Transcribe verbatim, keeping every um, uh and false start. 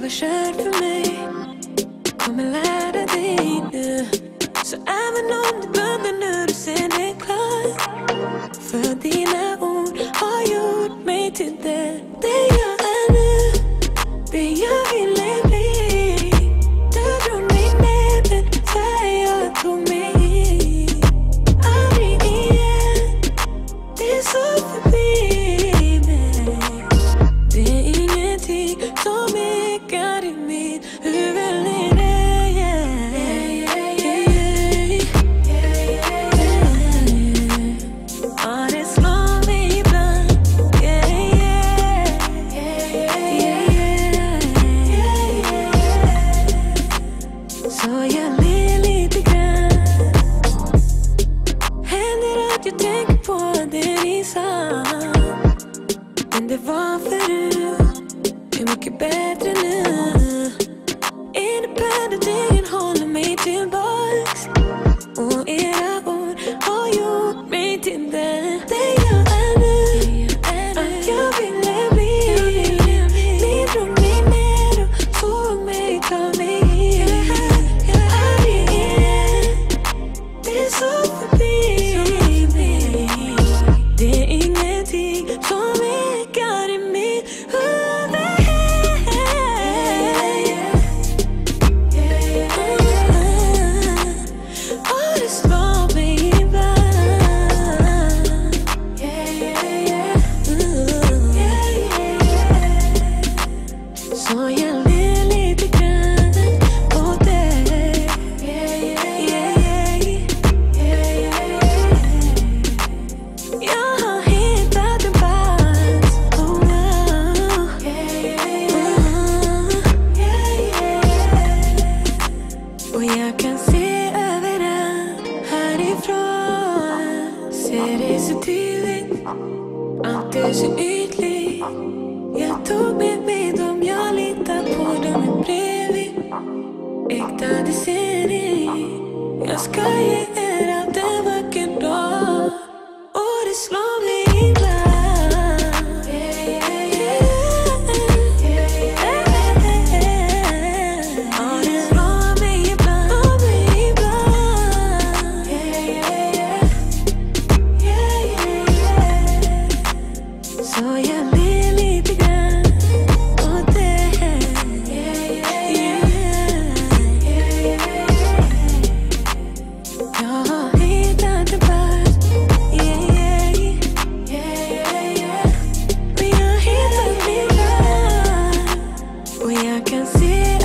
var kört för mig. Kommer lära dig nu. Så även om du blundar nu, du ser det klart. För dina ord har gjort mig till det, det jag är nu, det jag ville bli. Du drog mig ner, men där jag tog mig in. Aldrig igen, det är så förbi mig. Det är ingenting som ekar i mitt huvud längre. Så jag ler lite grann. Händer att jag tänker på det ni sa. Men det var förut, hur mycket bättre nu. Innebär det ingen håller mig tillbaks. Och era ord har gjort mig till det, det jag är nu. Att jag ville bli. Ni drog mig ner och såg mig ta mig in. Så förbi mig. Det är ingenting som ekar i mitt huvud. Och det slår mig ibland. Så jag ler lite grann på dig. Och jag kan se överallt härifrån. Ser det så tydligt, allt är så ytligt. Jag tog med mig dem jag litar på, dem bredvid. Äkta det ser ni. Jag ska ge er allt en vacker dag. Och det slår mig ibland. Så jag ler lite grann åt det. Jag har hittat en plats. Och jag hittat min plats. Och jag kan se